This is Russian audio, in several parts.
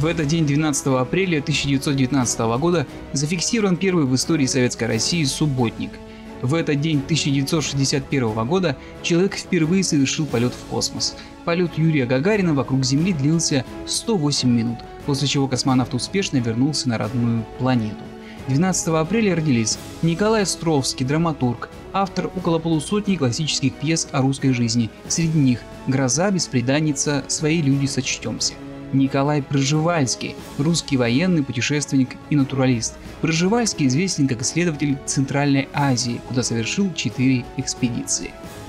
В этот день 12 апреля 1919 года зафиксирован первый в истории Советской России субботник. В этот день 1961 года человек впервые совершил полет в космос. Полет Юрия Гагарина вокруг Земли длился 108 минут, после чего космонавт успешно вернулся на родную планету. 12 апреля родились Николай Островский, драматург, автор около полусотни классических пьес о русской жизни, среди них «Гроза», «Бесприданница», «Свои люди, сочтемся». Николай Пржевальский, русский военный, путешественник и натуралист. Пржевальский известен как исследователь Центральной Азии, куда совершил 4 экспедиции.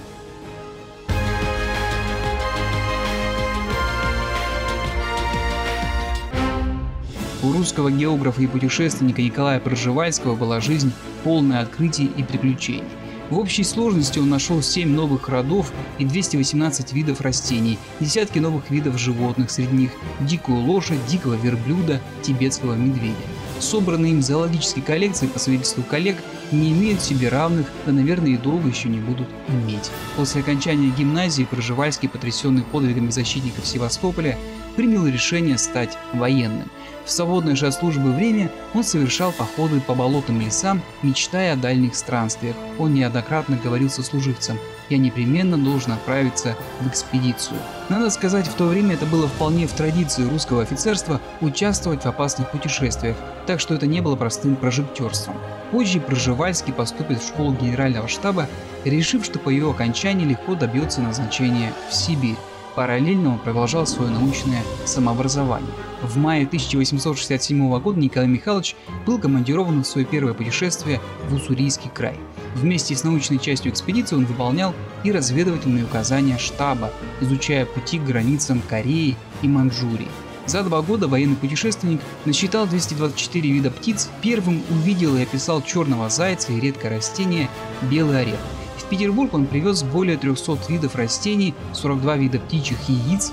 У русского географа и путешественника Николая Пржевальского была жизнь полная открытий и приключений. В общей сложности он нашел 7 новых родов и 218 видов растений, десятки новых видов животных, среди них дикую лошадь, дикого верблюда, тибетского медведя. Собранные им зоологические коллекции, по свидетельству коллег, не имеют себе равных, да, наверное, и долго еще не будут иметь. После окончания гимназии Пржевальский, потрясенный подвигами защитников Севастополя, принял решение стать военным. В свободное же от службы время он совершал походы по болотным лесам, мечтая о дальних странствиях. Он неоднократно говорил сослуживцам: «Я непременно должен отправиться в экспедицию». Надо сказать, в то время это было вполне в традиции русского офицерства участвовать в опасных путешествиях, так что это не было простым прожектерством. Позже Пржевальский поступит в школу генерального штаба, решив, что по ее окончании легко добьется назначения в Сибирь. Параллельно он продолжал свое научное самообразование. В мае 1867 года Николай Михайлович был командирован в свое первое путешествие в Уссурийский край. Вместе с научной частью экспедиции он выполнял и разведывательные указания штаба, изучая пути к границам Кореи и Манчжурии. За 2 года военный путешественник насчитал 224 вида птиц, первым увидел и описал черного зайца и редкое растение белый орех. В Петербург он привез более 300 видов растений, 42 вида птичьих яиц,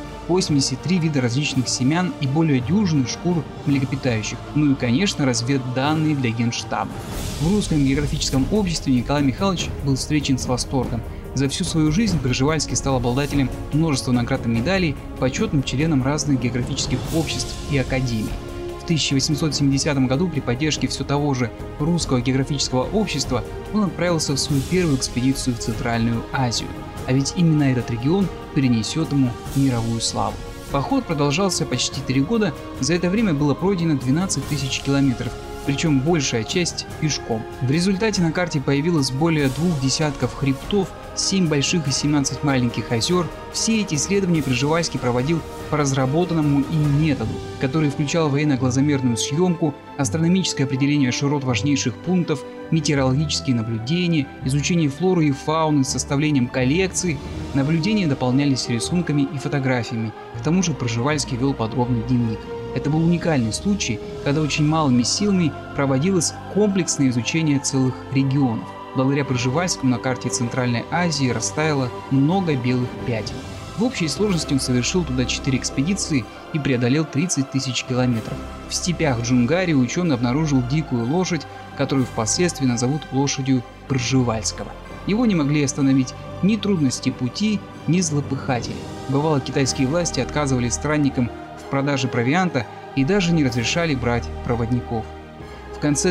83 вида различных семян и более дюжины шкур млекопитающих, ну и, конечно, разведданные для Генштаба. В русском географическом обществе Николай Михайлович был встречен с восторгом. За всю свою жизнь Пржевальский стал обладателем множества наград и медалей, почетным членом разных географических обществ и академий. В 1870 году при поддержке все того же русского географического общества он отправился в свою первую экспедицию в Центральную Азию. А ведь именно этот регион перенесет ему мировую славу. Поход продолжался почти 3 года, за это время было пройдено 12 тысяч километров, причем большая часть пешком. В результате на карте появилось более 2 десятков хребтов, 7 больших и 17 маленьких озер. Все эти исследования Пржевальский проводил по разработанному им методу, который включал военно-глазомерную съемку, астрономическое определение широт важнейших пунктов, метеорологические наблюдения, изучение флоры и фауны с составлением коллекций. Наблюдения дополнялись рисунками и фотографиями. К тому же Пржевальский вел подробный дневник. Это был уникальный случай, когда очень малыми силами проводилось комплексное изучение целых регионов. Благодаря Пржевальскому на карте Центральной Азии растаяло много белых пятен. В общей сложности он совершил туда 4 экспедиции и преодолел 30 тысяч километров. В степях Джунгарии ученый обнаружил дикую лошадь, которую впоследствии назовут лошадью Пржевальского. Его не могли остановить ни трудности пути, ни злопыхатели. Бывало, китайские власти отказывали странникам в продаже провианта и даже не разрешали брать проводников. В конце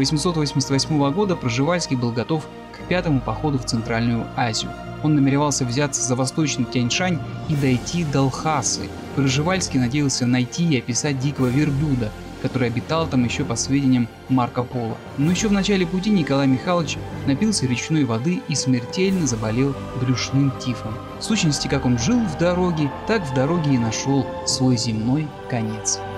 1888 года Пржевальский был готов к 5-му походу в Центральную Азию. Он намеревался взяться за восточный Тяньшань и дойти до Лхасы. Пржевальский надеялся найти и описать дикого верблюда, который обитал там еще по сведениям Марко Поло. Но еще в начале пути Николай Михайлович напился речной воды и смертельно заболел брюшным тифом. В сущности, как он жил в дороге, так в дороге и нашел свой земной конец.